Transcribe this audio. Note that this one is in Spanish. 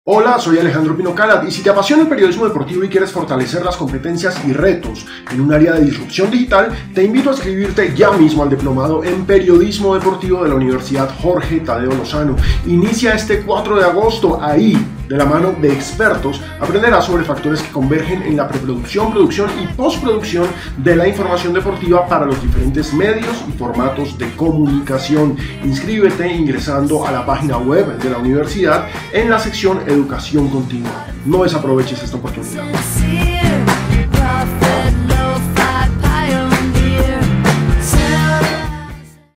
Hola, soy Alejandro Pino Calat y si te apasiona el periodismo deportivo y quieres fortalecer las competencias y retos en un área de disrupción digital, te invito a inscribirte ya mismo al diplomado en periodismo deportivo de la Universidad Jorge Tadeo Lozano. Inicia este 4 de agosto, ahí, de la mano de expertos, aprenderás sobre factores que convergen en la preproducción, producción y postproducción de la información deportiva para los diferentes medios y formatos de comunicación. Inscríbete ingresando a la página web de la universidad en la sección Educación Continua. No desaproveches esta oportunidad.